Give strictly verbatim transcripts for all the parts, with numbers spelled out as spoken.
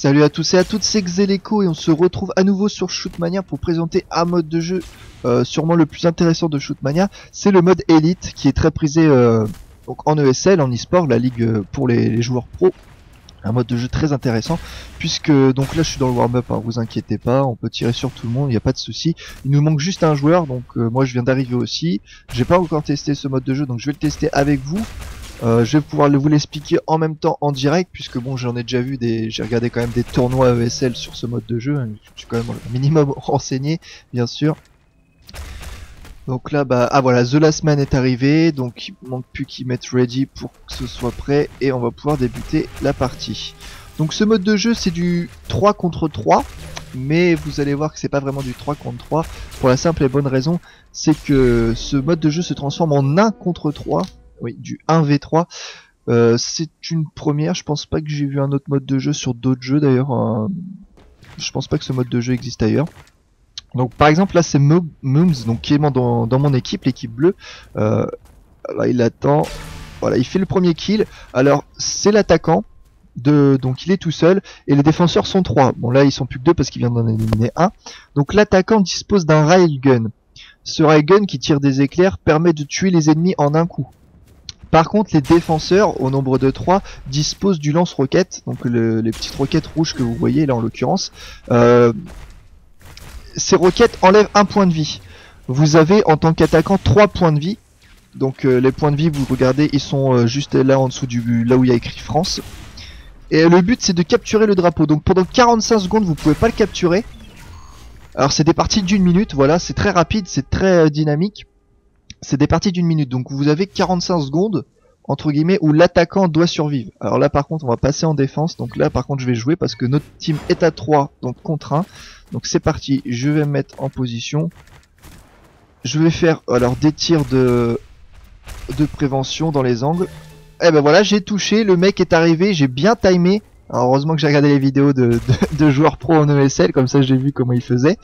Salut à tous et à toutes, c'est Xeleco et on se retrouve à nouveau sur Shootmania pour présenter un mode de jeu euh, sûrement le plus intéressant de Shootmania. C'est le mode Elite qui est très prisé euh, donc en E S L, en e-sport, la ligue euh, pour les, les joueurs pro. Un mode de jeu très intéressant puisque donc là je suis dans le warm-up, hein, vous inquiétez pas, on peut tirer sur tout le monde, il n'y a pas de souci. Il nous manque juste un joueur, donc euh, moi je viens d'arriver aussi. J'ai pas encore testé ce mode de jeu, donc je vais le tester avec vous. Euh, je vais pouvoir vous l'expliquer en même temps en direct puisque bon, j'en ai déjà vu des, j'ai regardé quand même des tournois E S L sur ce mode de jeu, je suis quand même un minimum renseigné bien sûr. Donc là bah ah voilà, The Last Man est arrivé, donc il manque plus qu'ils mettent ready pour que ce soit prêt et on va pouvoir débuter la partie. Donc ce mode de jeu c'est du trois contre trois, mais vous allez voir que c'est pas vraiment du trois contre trois pour la simple et bonne raison, c'est que ce mode de jeu se transforme en un contre trois. Oui, du un v trois. Euh, c'est une première, je pense pas que j'ai vu un autre mode de jeu sur d'autres jeux d'ailleurs. Euh, je pense pas que ce mode de jeu existe ailleurs. Donc par exemple là c'est Mums, donc qui est dans, dans mon équipe, l'équipe bleue. Euh, là il attend, voilà, il fait le premier kill. Alors c'est l'attaquant, de, donc il est tout seul et les défenseurs sont trois. Bon là ils sont plus que deux parce qu'il vient d'en éliminer un. Donc l'attaquant dispose d'un railgun. Ce railgun qui tire des éclairs permet de tuer les ennemis en un coup. Par contre, les défenseurs, au nombre de trois, disposent du lance-roquette, donc le, les petites roquettes rouges que vous voyez là en l'occurrence. Euh, ces roquettes enlèvent un point de vie. Vous avez en tant qu'attaquant trois points de vie. Donc euh, les points de vie, vous regardez, ils sont euh, juste là en dessous du là où il y a écrit France. Et le but c'est de capturer le drapeau. Donc pendant quarante-cinq secondes, vous pouvez pas le capturer. Alors c'est des parties d'une minute, voilà, c'est très rapide, c'est très euh, dynamique. C'est des parties d'une minute, donc vous avez quarante-cinq secondes entre guillemets où l'attaquant doit survivre. Alors là par contre on va passer en défense, donc là par contre je vais jouer parce que notre team est à trois, donc contre un. Donc c'est parti, je vais me mettre en position. Je vais faire alors des tirs de, de prévention dans les angles. Et ben voilà, j'ai touché, le mec est arrivé, j'ai bien timé. Alors heureusement que j'ai regardé les vidéos de, de, de joueurs pro en E S L, comme ça j'ai vu comment ils faisaient.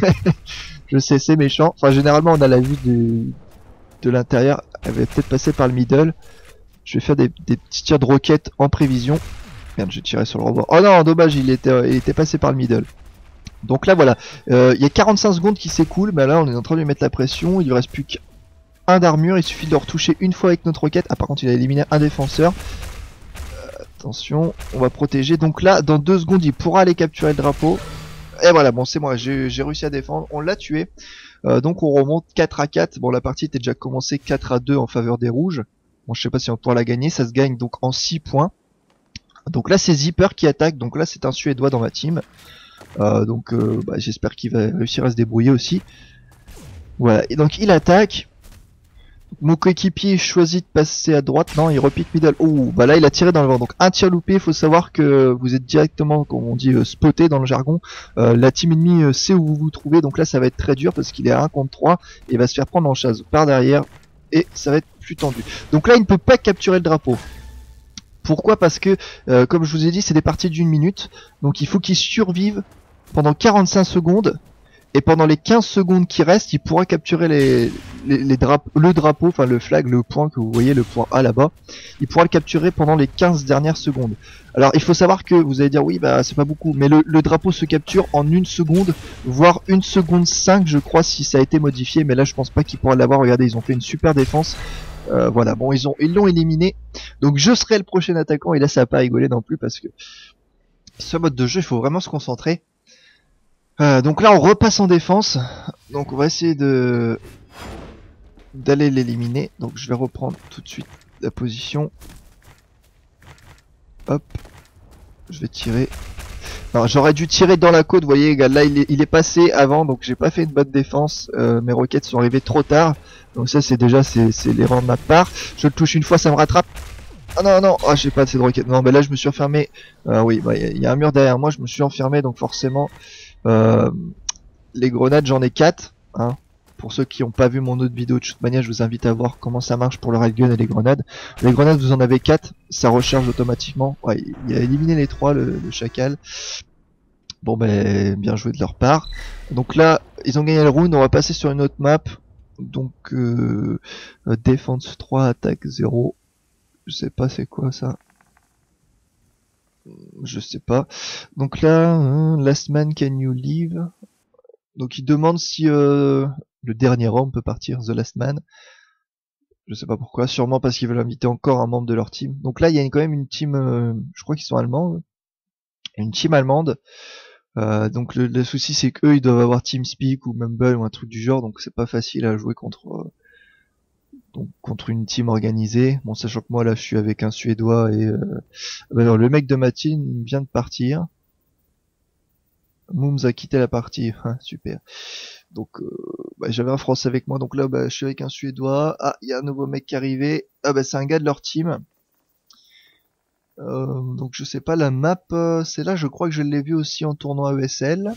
Je sais, c'est méchant. Enfin généralement on a la vue de... de l'intérieur, elle va peut-être passer par le middle. Je vais faire des, des petits tirs de roquette en prévision. Merde, j'ai tiré sur le rebord. Oh non, dommage, il était, il était passé par le middle. Donc là voilà, euh, il y a quarante-cinq secondes qui s'écoulent, mais là on est en train de lui mettre la pression, il ne reste plus qu'un d'armure, il suffit de le retoucher une fois avec notre roquette. Ah par contre il a éliminé un défenseur. Euh, attention, on va protéger. Donc là, dans deux secondes, il pourra aller capturer le drapeau. Et voilà, bon c'est moi, j'ai réussi à défendre, on l'a tué. Euh, donc on remonte quatre à quatre. Bon la partie était déjà commencée quatre à deux en faveur des rouges. Bon je sais pas si on pourra la gagner, ça se gagne donc en six points. Donc là c'est Zipper qui attaque, donc là c'est un suédois dans ma team. Euh, donc euh, bah, j'espère qu'il va réussir à se débrouiller aussi. Voilà, et donc il attaque. Mon coéquipier choisit de passer à droite, non il repique middle. Oh bah là il a tiré dans le vent, donc un tir loupé. Il faut savoir que vous êtes directement, comme on dit, euh, spoté dans le jargon. euh, La team ennemie euh, sait où vous vous trouvez, donc là ça va être très dur parce qu'il est à un contre trois et va se faire prendre en chasse par derrière et ça va être plus tendu. Donc là il ne peut pas capturer le drapeau. Pourquoi? Parce que euh, comme je vous ai dit c'est des parties d'une minute, donc il faut qu'il survive pendant quarante-cinq secondes. Et pendant les quinze secondes qui restent, il pourra capturer les, les, les drapeaux, le drapeau, enfin le flag, le point que vous voyez, le point A là-bas. Il pourra le capturer pendant les quinze dernières secondes. Alors il faut savoir que vous allez dire oui bah c'est pas beaucoup, mais le, le drapeau se capture en une seconde, voire une seconde cinq je crois si ça a été modifié, mais là je pense pas qu'il pourra l'avoir. Regardez, ils ont fait une super défense. Euh, voilà, bon ils ont ils l'ont éliminé. Donc je serai le prochain attaquant et là ça va pas rigoler non plus parce que ce mode de jeu il faut vraiment se concentrer. Euh, donc là on repasse en défense, donc on va essayer de d'aller l'éliminer. Donc je vais reprendre tout de suite la position. Hop, je vais tirer. Alors j'aurais dû tirer dans la côte, vous voyez là il est, il est passé avant, donc j'ai pas fait une bonne défense. Euh, mes roquettes sont arrivées trop tard, donc ça c'est déjà c'est l'erreur de ma part. Je le touche une fois, ça me rattrape. Ah non non, ah j'ai pas assez de roquettes. Non mais là je me suis enfermé. Euh, oui, bah il y, y a un mur derrière moi, je me suis enfermé, donc forcément. Euh, les grenades j'en ai quatre, hein. Pour ceux qui n'ont pas vu mon autre vidéo de Shootmania, je vous invite à voir comment ça marche pour le railgun et les grenades. Les grenades vous en avez quatre, ça recharge automatiquement. Ouais, il a éliminé les trois, le, le chacal. Bon ben bien joué de leur part. Donc là ils ont gagné le round, on va passer sur une autre map. Donc euh, défense trois, attaque zéro. Je sais pas c'est quoi ça. Je sais pas. Donc là, hein, last man can you leave? Donc il demande si euh, le dernier homme peut partir, the last man. Je sais pas pourquoi, sûrement parce qu'ils veulent inviter encore un membre de leur team. Donc là, il y a quand même une team, euh, je crois qu'ils sont allemands, une team allemande. Euh, donc le, le souci c'est qu'eux ils doivent avoir TeamSpeak ou Mumble ou un truc du genre, donc c'est pas facile à jouer contre euh, donc contre une team organisée. Bon, sachant que moi là je suis avec un Suédois et euh, bah non, le mec de ma team vient de partir. Mooms a quitté la partie, ah, super. Donc euh, bah, j'avais un Français avec moi, donc là bah, je suis avec un Suédois. Ah, il y a un nouveau mec qui est arrivé. Ah bah c'est un gars de leur team. Euh, donc je sais pas, la map, euh, c'est là, je crois que je l'ai vu aussi en tournoi E S L.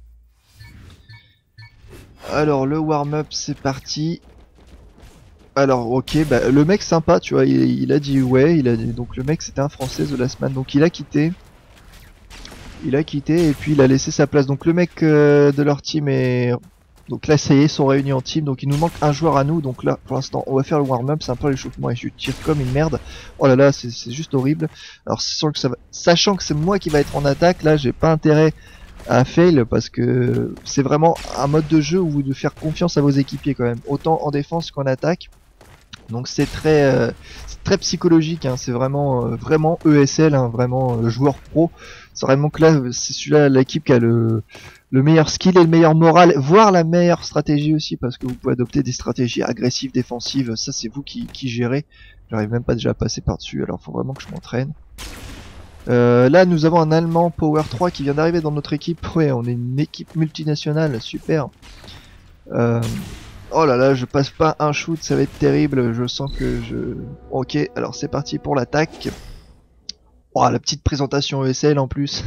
Alors le warm-up c'est parti. Alors ok, bah, le mec sympa, tu vois, il, il a dit ouais, il a dit, donc le mec c'était un Français, The Last Man, donc il a quitté. Il a quitté et puis il a laissé sa place. Donc le mec euh, de leur team est... Donc là ça y est, ils sont réunis en team, donc il nous manque un joueur à nous, donc là pour l'instant on va faire le warm-up, c'est un peu l'échauffement et je tire comme une merde. Oh là là, c'est juste horrible. Alors sachant que, ça va... sachant que c'est moi qui va être en attaque, là j'ai pas intérêt à fail parce que c'est vraiment un mode de jeu où vous devez faire confiance à vos équipiers quand même, autant en défense qu'en attaque. Donc c'est très euh, très psychologique, hein. C'est vraiment euh, vraiment E S L, hein, vraiment euh, joueur pro. C'est vraiment que là, c'est celui-là l'équipe qui a le le meilleur skill et le meilleur moral, voire la meilleure stratégie aussi, parce que vous pouvez adopter des stratégies agressives, défensives. Ça c'est vous qui qui gérez. J'arrive même pas déjà à passer par dessus, alors faut vraiment que je m'entraîne. Euh, là nous avons un Allemand Power trois qui vient d'arriver dans notre équipe. Ouais, on est une équipe multinationale, super. Euh, Oh là là, je passe pas un shoot, ça va être terrible, je sens que je... Ok, alors c'est parti pour l'attaque. Oh, la petite présentation E S L en plus.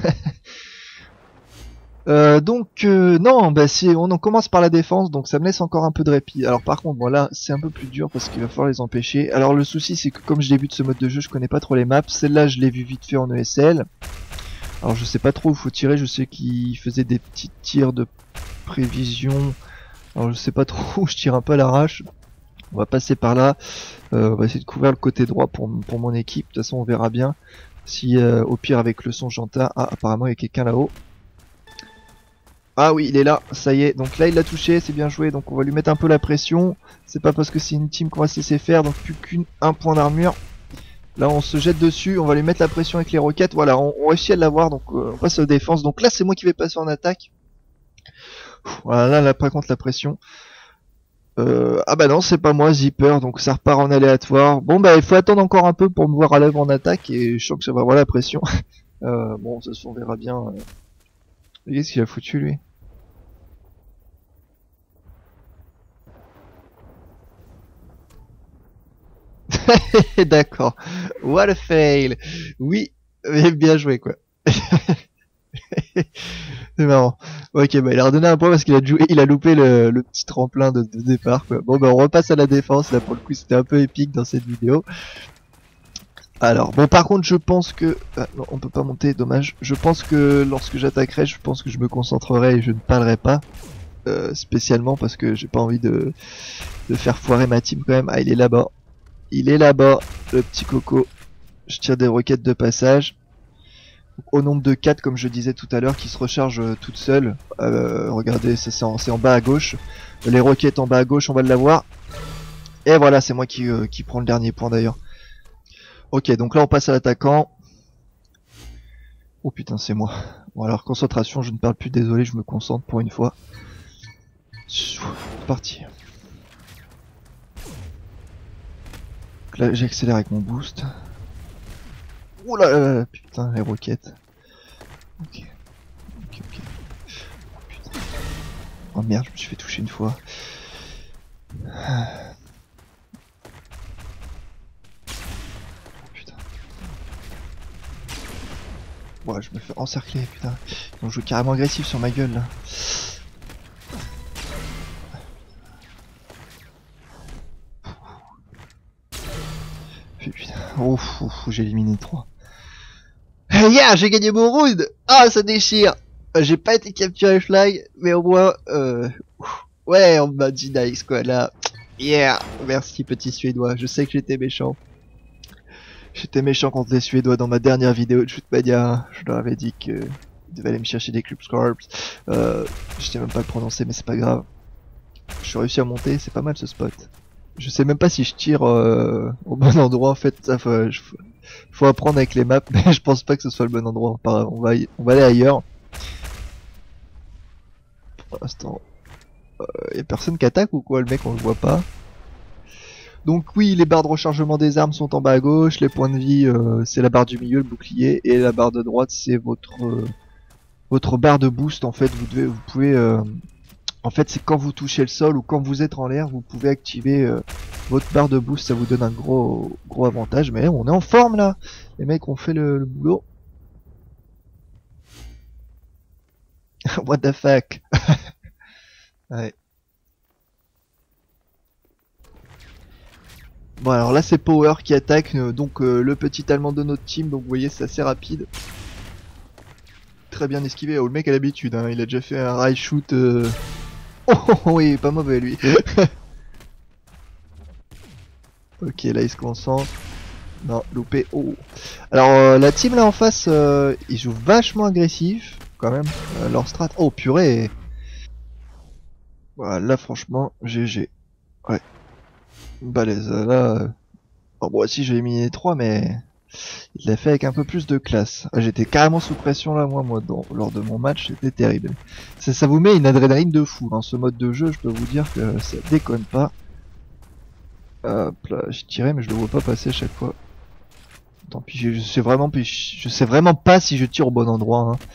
euh, donc, euh, non, bah si, on en commence par la défense, donc ça me laisse encore un peu de répit. Alors par contre, voilà, c'est un peu plus dur parce qu'il va falloir les empêcher. Alors le souci, c'est que comme je débute ce mode de jeu, je connais pas trop les maps. Celle-là, je l'ai vu vite fait en E S L. Alors je sais pas trop où faut tirer, je sais qu'il faisait des petits tirs de prévision... Alors je sais pas trop où je tire un peu à l'arrache. On va passer par là. Euh, on va essayer de couvrir le côté droit pour, pour mon équipe. De toute façon on verra bien. Si euh, au pire avec le son j'entends. Ah apparemment il y a quelqu'un là-haut. Ah oui il est là, ça y est. Donc là il l'a touché, c'est bien joué. Donc on va lui mettre un peu la pression. C'est pas parce que c'est une team qu'on va se laisser faire. Donc plus qu'un point d'armure. Là on se jette dessus, on va lui mettre la pression avec les roquettes. Voilà, on, on réussit à l'avoir. Donc euh, on passe aux défenses. Donc là c'est moi qui vais passer en attaque. Voilà, là, là par contre la pression. Euh, ah bah non, c'est pas moi, Zipper, donc ça repart en aléatoire. Bon bah il faut attendre encore un peu pour me voir à l'œuvre en attaque et je sens que ça va avoir la pression. euh, bon, ça on verra bien. Euh. Qu'est-ce qu'il a foutu lui? D'accord. What a fail. Oui, mais bien joué quoi. C'est marrant. Ok, bah il a redonné un point parce qu'il a joué, il a loupé le, le petit tremplin de, de départ quoi. Bon bah on repasse à la défense, là pour le coup c'était un peu épique dans cette vidéo. Alors bon par contre je pense que... Ah, non, on peut pas monter, dommage. Je pense que lorsque j'attaquerai, je pense que je me concentrerai et je ne parlerai pas. Euh, spécialement parce que j'ai pas envie de, de faire foirer ma team quand même. Ah il est là-bas. Il est là-bas, le petit coco. Je tire des roquettes de passage. Au nombre de quatre comme je disais tout à l'heure qui se rechargent euh, toutes seules. Euh, regardez, c'est en, en bas à gauche. Les roquettes en bas à gauche, on va l'avoir. Et voilà, c'est moi qui, euh, qui prends le dernier point d'ailleurs. Ok, donc là on passe à l'attaquant. Oh putain, c'est moi. Bon alors concentration, je ne parle plus, désolé, je me concentre pour une fois. Parti. Donc là j'accélère avec mon boost. Oh là là là, putain, les roquettes. Ok. Ok, ok. Oh putain. Oh merde, je me suis fait toucher une fois. Oh putain. Ouais, je me fais encercler, putain. Ils ont joué carrément agressif sur ma gueule là. Putain. Ouf, ouf, j'ai éliminé trois. Yeah, j'ai gagné mon round. Ah, ça déchire. J'ai pas été capturé flag, mais au moins, euh, ouais, on m'a dit nice quoi là. Yeah, merci petit suédois. Je sais que j'étais méchant. J'étais méchant contre les Suédois dans ma dernière vidéo de Shootmania. Je leur avais dit que ils devaient aller me chercher des Club Scorps. Euh, je sais même pas le prononcer, mais c'est pas grave. Je suis réussi à monter, c'est pas mal ce spot. Je sais même pas si je tire euh, au bon endroit en fait. Ça faut, je, faut, faut apprendre avec les maps, mais je pense pas que ce soit le bon endroit. On va, on va aller ailleurs. Pour l'instant, euh, y a personne qui attaque ou quoi? Le mec on le voit pas. Donc oui, les barres de rechargement des armes sont en bas à gauche, les points de vie euh, c'est la barre du milieu, le bouclier, et la barre de droite c'est votre euh, votre barre de boost. En fait, vous devez, vous pouvez, euh, en fait c'est quand vous touchez le sol ou quand vous êtes en l'air, vous pouvez activer euh, votre barre de boost, ça vous donne un gros gros avantage. Mais on est en forme là, les mecs ont fait le, le boulot. What the fuck. Ouais. Bon alors là c'est Power qui attaque, euh, donc euh, le petit allemand de notre team, donc vous voyez c'est assez rapide. Très bien esquivé, oh, le mec a l'habitude, hein. Il a déjà fait un rail shoot. Euh... Oh, oh, oh oui, pas mauvais lui. Ok, là il se concentre. Non, loupé. Oh. Alors euh, la team là en face, euh, ils jouent vachement agressif quand même. Euh, leur strat. Oh purée. Voilà, là franchement, G G. Ouais. Balèze. Là. Euh... Bon, moi aussi j'ai éliminé trois, mais il l'a fait avec un peu plus de classe. Ah, j'étais carrément sous pression là, moi, moi, dans, lors de mon match, c'était terrible. Ça, ça vous met une adrénaline de fou, hein, ce mode de jeu, je peux vous dire que ça déconne pas. Hop là, j'ai tiré, mais je le vois pas passer à chaque fois. Tant pis, je, je sais vraiment, je sais vraiment pas si je tire au bon endroit. Hein.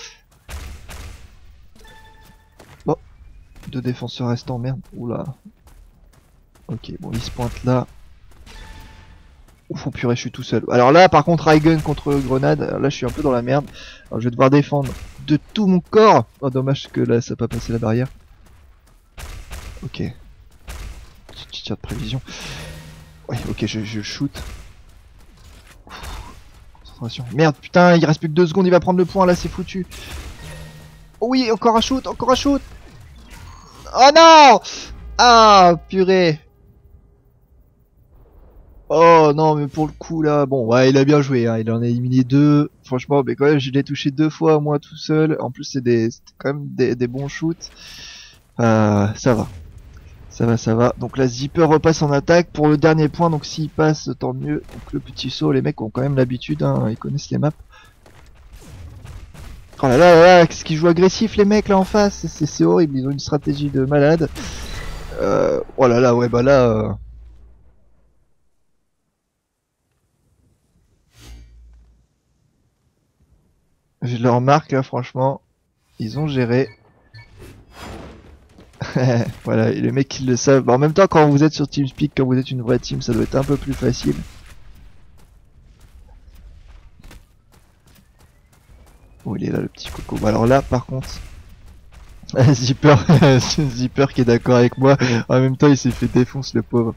Bon, deux défenseurs restants, merde. Oula. Ok, bon, il se pointe là. Ouf, oh purée, je suis tout seul. Alors là, par contre, Ray Gun contre Grenade, là je suis un peu dans la merde. Alors je vais devoir défendre de tout mon corps. Oh, dommage que là ça n'a pas passé la barrière. Ok. Petit tir de prévision. Ouais, ok, je, je shoot. Ouf, concentration. Merde, putain, il reste plus que deux secondes, il va prendre le point, là c'est foutu. Oh oui, encore un shoot, encore un shoot. Oh non. Ah, purée. Oh non, mais pour le coup là, bon, ouais, il a bien joué, hein, il en a éliminé deux. Franchement, mais quand même, je l'ai touché deux fois moi tout seul. En plus, c'est des, c'était quand même des, des bons shoots. Euh, ça va, ça va, ça va. Donc là, Zipper repasse en attaque pour le dernier point. Donc s'il passe, tant mieux. Donc le petit saut, les mecs ont quand même l'habitude, hein, ils connaissent les maps. Oh là là là là, qu'est-ce qu'ils jouent agressif les mecs là en face. C'est horrible, ils ont une stratégie de malade. Euh, oh là là, ouais, bah là. Euh... Je le remarque là, franchement, ils ont géré. Voilà, et les mecs ils le savent. Bah, en même temps, quand vous êtes sur TeamSpeak, quand vous êtes une vraie team, ça doit être un peu plus facile. Oh, il est là le petit coco. Bah, alors là, par contre, Zipper, Zipper qui est d'accord avec moi. En même temps, il s'est fait défoncer le pauvre.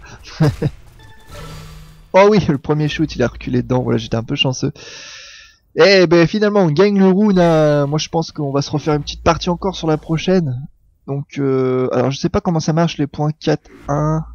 Oh oui, le premier shoot, il a reculé dedans. Voilà, j'étais un peu chanceux. Et ben finalement, on gagne le round. Hein. Moi, je pense qu'on va se refaire une petite partie encore sur la prochaine. Donc, euh, alors je sais pas comment ça marche les points quatre un.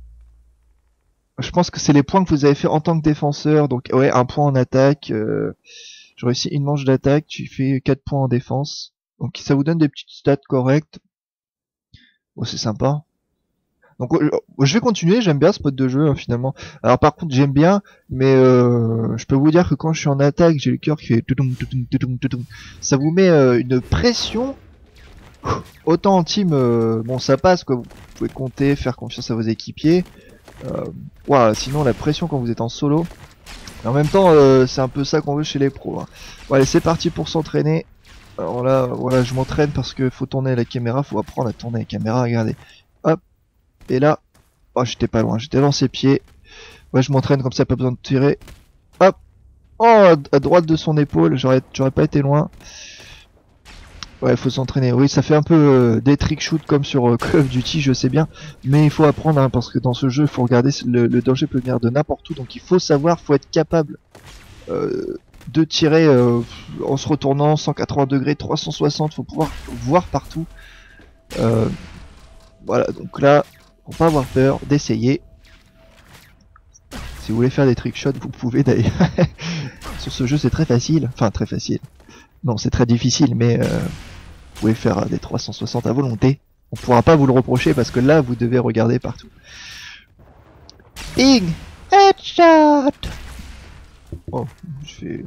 Je pense que c'est les points que vous avez fait en tant que défenseur. Donc, ouais, un point en attaque. Euh, je réussis une manche d'attaque, tu fais quatre points en défense. Donc, ça vous donne des petites stats correctes. Oh, c'est sympa. Donc, euh, je vais continuer. J'aime bien ce mode de jeu hein, finalement. Alors, par contre, j'aime bien, mais euh, je peux vous dire que quand je suis en attaque, j'ai le cœur qui fait toutoum, toutoum, toutoum, toutoum. Ça vous met euh, une pression. Autant en team, euh, bon ça passe quoi, vous pouvez compter, faire confiance à vos équipiers. Euh, wow, sinon la pression quand vous êtes en solo. Et en même temps, euh, c'est un peu ça qu'on veut chez les pros. Hein. Bon, allez, c'est parti pour s'entraîner. Alors là, voilà, je m'entraîne parce que faut tourner la caméra, faut apprendre à tourner la caméra. Regardez, hop, et là, oh j'étais pas loin, j'étais dans ses pieds. Ouais, je m'entraîne comme ça, pas besoin de tirer. Hop, oh à droite de son épaule, j'aurais, j'aurais pas été loin. Ouais, il faut s'entraîner. Oui, ça fait un peu euh, des trick shoot comme sur euh, Call of Duty, je sais bien. Mais il faut apprendre, hein, parce que dans ce jeu, il faut regarder, le, le danger peut venir de n'importe où. Donc il faut savoir, faut être capable euh, de tirer euh, en se retournant cent quatre-vingts degrés, trois cent soixante. Faut pouvoir voir partout. Euh, voilà, donc là, faut pas avoir peur d'essayer. Si vous voulez faire des trickshots, vous pouvez d'ailleurs. Sur ce jeu, c'est très facile. Enfin, très facile. Non, c'est très difficile, mais euh, vous pouvez faire des trois cent soixante à volonté. On pourra pas vous le reprocher parce que là, vous devez regarder partout. Bing! Headshot! Oh, je fais...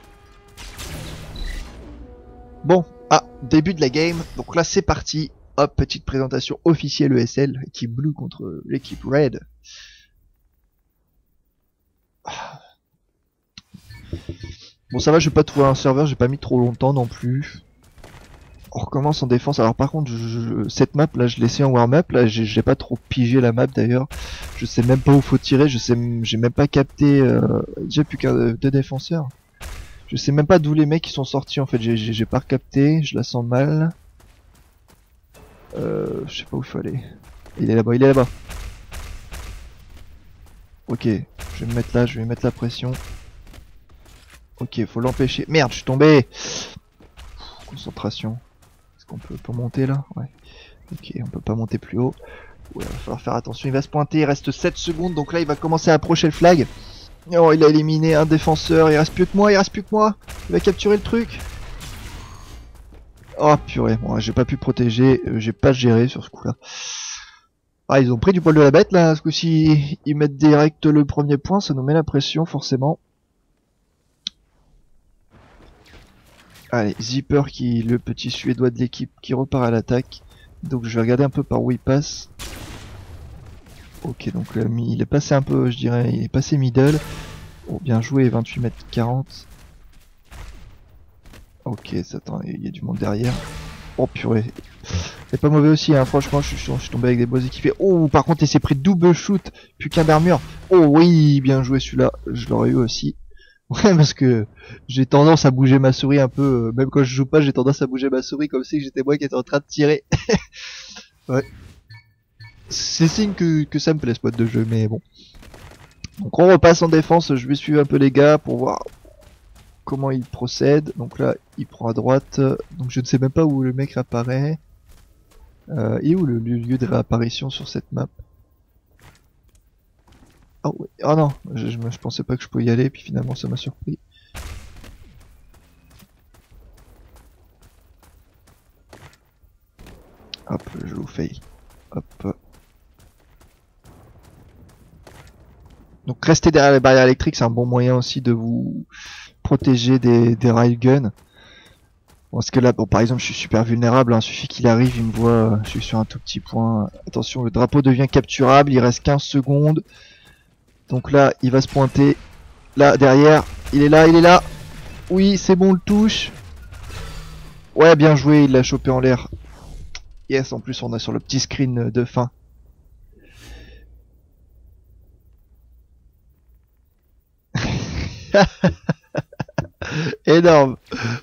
Bon, ah, début de la game. Donc là, c'est parti. Hop, petite présentation officielle E S L. Équipe Blue contre l'équipe Red. Bon, ça va, je vais pas trouver un serveur, j'ai pas mis trop longtemps non plus. On recommence en défense. Alors par contre, je, je, cette map là, je l'ai laissée en warm-up. Là, j'ai pas trop pigé la map d'ailleurs. Je sais même pas où faut tirer. Je sais, j'ai même pas capté. Euh, j'ai plus qu'un deux défenseurs. Je sais même pas d'où les mecs qui sont sortis en fait. J'ai pas recapté. Je la sens mal. Euh, je sais pas où il faut aller. Il est là-bas. Il est là-bas. Ok. Je vais me mettre là. Je vais mettre la pression. Ok, faut l'empêcher. Merde, je suis tombé. Concentration. Est-ce qu'on peut, peut monter là? Ouais. Ok, on peut pas monter plus haut. Ouais, il va falloir faire attention. Il va se pointer. Il reste sept secondes. Donc là, il va commencer à approcher le flag. Oh, il a éliminé un défenseur. Il reste plus que moi. Il reste plus que moi. Il va capturer le truc. Oh purée. Bon, j'ai pas pu protéger. Euh, j'ai pas géré sur ce coup-là. Ah, ils ont pris du poil de la bête là. Ce coup-ci, ils mettent direct le premier point. Ça nous met la pression forcément. Allez, Zipper qui le petit suédois de l'équipe qui repart à l'attaque. Donc je vais regarder un peu par où il passe. Ok, donc là, il est passé un peu, je dirais, il est passé middle. Oh, bien joué, vingt-huit mètres quarante. Ok, ça attend, il y a du monde derrière. Oh purée. C'est pas mauvais aussi, hein, franchement, je suis, je suis tombé avec des beaux équipés. Oh, par contre, il s'est pris double shoot, plus qu'un d'armure. Oh oui, bien joué celui-là, je l'aurais eu aussi. Ouais, parce que j'ai tendance à bouger ma souris un peu, euh, même quand je joue pas, j'ai tendance à bouger ma souris comme si j'étais moi qui étais en train de tirer. Ouais. C'est signe que, que ça me plaît ce mode de jeu, mais bon. Donc on repasse en défense, je vais suivre un peu les gars pour voir comment ils procèdent. Donc là, il prend à droite, donc je ne sais même pas où le mec apparaît. Euh, et où le lieu de réapparition sur cette map? Oh, oui. Oh non, je, je, je pensais pas que je pouvais y aller, puis finalement ça m'a surpris. Hop, je vous fais. Hop. Donc rester derrière les barrières électriques, c'est un bon moyen aussi de vous protéger des, des railguns. Parce que là, bon, par exemple, je suis super vulnérable, hein, suffit qu'il arrive, il me voit, je suis sur un tout petit point. Attention, le drapeau devient capturable, il reste quinze secondes. Donc là, il va se pointer. Là, derrière, il est là, il est là. Oui, c'est bon, on le touche. Ouais, bien joué, il l'a chopé en l'air. Yes, en plus, on a sur le petit screen de fin. Énorme.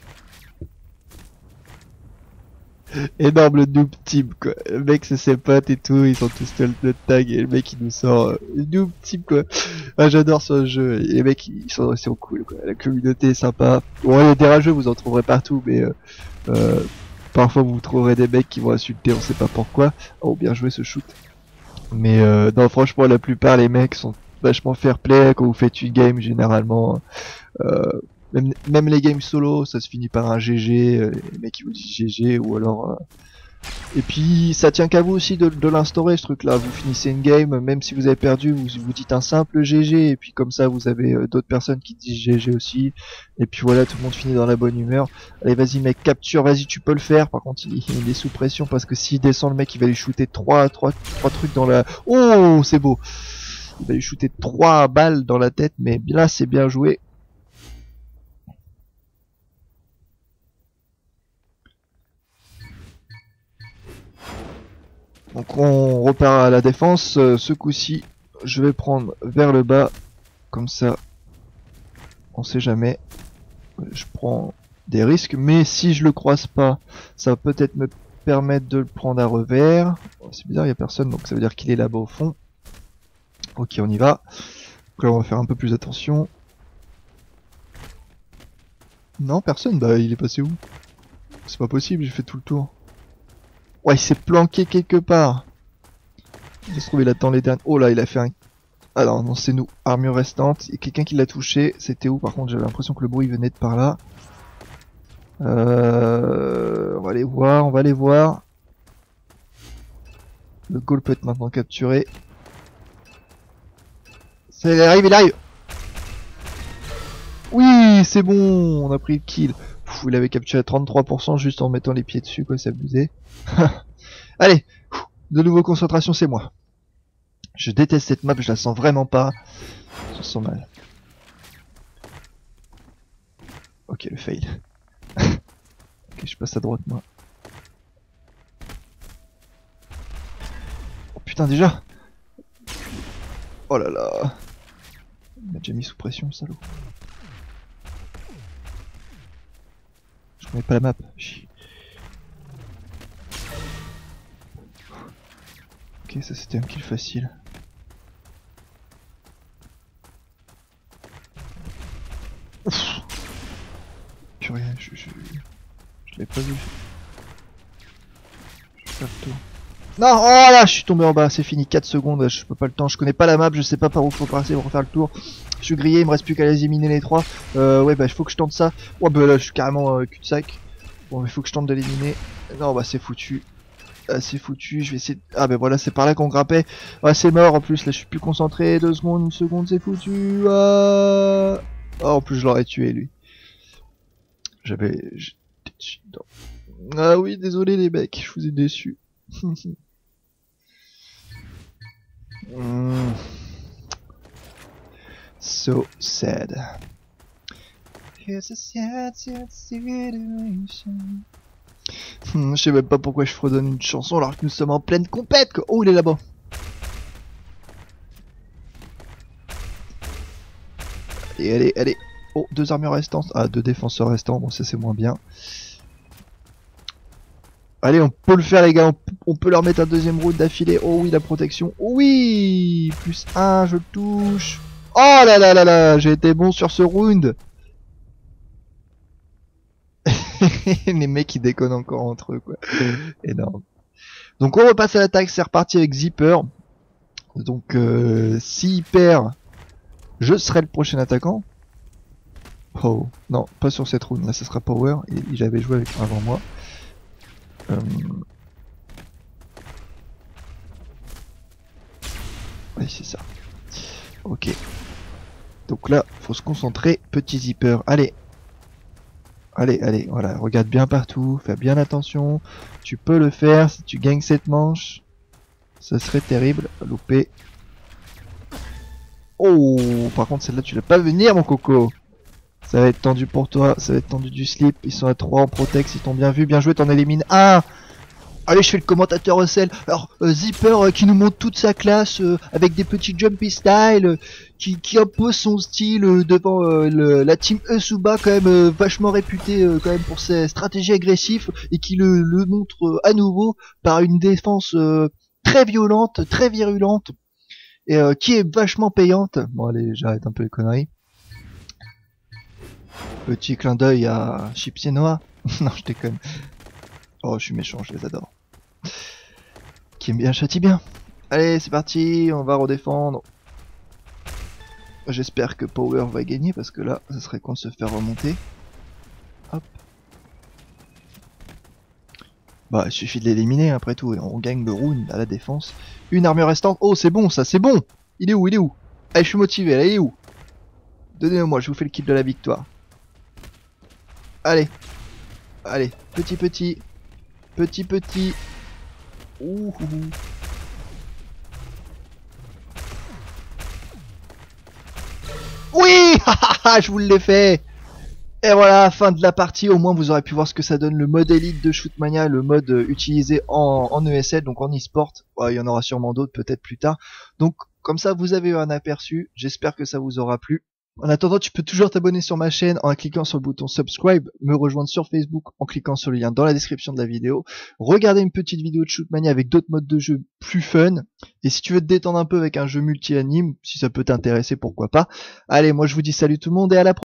Énorme le noob team quoi. Le mec c'est ses potes et tout, ils sont tous le tag et le mec il nous sort euh, noob team quoi. Ah, j'adore ce jeu, et les mecs ils sont, ils sont cool quoi. La communauté est sympa. Bon les des rageux vous en trouverez partout mais euh, euh, parfois vous trouverez des mecs qui vont insulter on sait pas pourquoi. Oh bien joué ce shoot. Mais euh, non franchement la plupart les mecs sont vachement fair play quand vous faites une game généralement. Euh, Même, même les games solo, ça se finit par un G G, euh, les mecs qui vous disent G G ou alors... Euh... Et puis ça tient qu'à vous aussi de, de l'instaurer ce truc là, vous finissez une game, même si vous avez perdu, vous vous dites un simple G G et puis comme ça vous avez euh, d'autres personnes qui disent G G aussi. Et puis voilà, tout le monde finit dans la bonne humeur. Allez vas-y mec, capture, vas-y tu peux le faire. Par contre il, il est sous pression parce que s'il descend le mec il va lui shooter trois, trois, trois trucs dans la... Oh c'est beau. Il va lui shooter trois balles dans la tête mais là c'est bien joué. Donc on repart à la défense, euh, ce coup-ci je vais prendre vers le bas, comme ça on sait jamais, je prends des risques, mais si je le croise pas, ça va peut-être me permettre de le prendre à revers. Oh, c'est bizarre, il n'y a personne, donc ça veut dire qu'il est là-bas au fond. Ok on y va, donc là on va faire un peu plus attention. Non personne, bah il est passé où? C'est pas possible, j'ai fait tout le tour. Ouais, il s'est planqué quelque part. J'ai trouvé là-dedans les derniers. Oh là, il a fait un Alors non, c'est nous. Armure restante. Il y a quelqu'un qui l'a touché. C'était où par contre? J'avais l'impression que le bruit venait de par là. Euh... On va aller voir, on va aller voir. Le goal peut être maintenant capturé. Ça, il arrive, il arrive. Oui, c'est bon, on a pris le kill. Pff, il avait capturé à trente-trois pour cent juste en mettant les pieds dessus, quoi, c'est abusé. Allez, de nouveau concentration, c'est moi. Je déteste cette map, je la sens vraiment pas. Je sens mal. Ok, le fail. Ok, je passe à droite, moi. Oh putain, déjà. Oh là là. Il m'a déjà mis sous pression, salaud. Je connais pas la map. Chie. Ok, ça c'était un kill facile. Ouf. Purée, je, je, je l'ai pas vu. Je vais faire le tour. Non, oh là, je suis tombé en bas, c'est fini, quatre secondes, je peux pas le temps, je connais pas la map, je sais pas par où faut passer pour refaire le tour. Je suis grillé, il me reste plus qu'à les éliminer les trois. Euh, ouais, bah il faut que je tente ça. Ouais, bah là, je suis carrément euh, cul-de-sac. Bon, il faut que je tente de l'éliminer. Non, bah c'est foutu. Ah, c'est foutu, je vais essayer de... Ah bah voilà, c'est par là qu'on grimpait. Ah, c'est mort en plus, là je suis plus concentré. Deux secondes, une seconde, c'est foutu. Ah... Oh, en plus je l'aurais tué lui. J'avais... Ah oui, désolé les mecs, je vous ai déçu. mm. So sad. It's a sad, sad situation. Hmm, je sais même pas pourquoi je fredonne une chanson alors que nous sommes en pleine compète quoi. Oh, il est là-bas. Allez, allez, allez. Oh, deux armures restantes. Ah, deux défenseurs restants. Bon, ça c'est moins bien. Allez, on peut le faire les gars. On, on peut leur mettre un deuxième round d'affilée. Oh oui, la protection. Oh oui, plus un, je touche. Oh là là là là, j'ai été bon sur ce round. Les mecs ils déconnent encore entre eux quoi. Énorme. Donc on repasse à l'attaque, c'est reparti avec Zipper. Donc euh, s'il perd, je serai le prochain attaquant. Oh non, pas sur cette round, là ça sera Power, il, il avait joué avec avant moi. Euh... Oui c'est ça. Ok. Donc là, faut se concentrer, petit Zipper, allez. Allez, allez, voilà, regarde bien partout, fais bien attention. Tu peux le faire si tu gagnes cette manche. Ce serait terrible, loupé. Oh, par contre celle-là tu l'as pas venir mon coco. Ça va être tendu pour toi, ça va être tendu du slip. Ils sont à trois en protex, ils t'ont bien vu, bien joué, t'en élimines un. Allez, je fais le commentateur Russell. Alors, euh, Zipper euh, qui nous montre toute sa classe euh, avec des petits jumpy style, euh, qui, qui impose son style euh, devant euh, le, la team Esuba, quand même euh, vachement réputée euh, quand même pour ses stratégies agressives, et qui le, le montre euh, à nouveau par une défense euh, très violente, très virulente, et euh, qui est vachement payante. Bon allez, j'arrête un peu les conneries. Petit clin d'œil à Chips et Noah. Non, je déconne. Oh, je suis méchant, je les adore. Qui aime bien châtie bien. Allez, c'est parti, on va redéfendre. J'espère que Power va gagner parce que là, ça serait con de se faire remonter. Hop. Bah, il suffit de l'éliminer après tout et on gagne le round à la défense. Une armure restante. Oh, c'est bon ça, c'est bon. Il est où, il est où? Allez, je suis motivé, là, il est où? Donnez-le-moi, je vous fais le kill de la victoire. Allez. Allez, petit petit. Petit petit. Ouh, ouh, ouh. Oui. Je vous l'ai fait. Et voilà, fin de la partie. Au moins vous aurez pu voir ce que ça donne le mode élite de Shootmania, le mode euh, utilisé en, en E S L, donc en e-sport. Ouais, il y en aura sûrement d'autres peut-être plus tard. Donc comme ça vous avez eu un aperçu. J'espère que ça vous aura plu. En attendant, tu peux toujours t'abonner sur ma chaîne en cliquant sur le bouton subscribe, me rejoindre sur Facebook en cliquant sur le lien dans la description de la vidéo, regarder une petite vidéo de Shootmania avec d'autres modes de jeu plus fun, et si tu veux te détendre un peu avec un jeu multi-anime, si ça peut t'intéresser, pourquoi pas. Allez, moi je vous dis salut tout le monde et à la prochaine.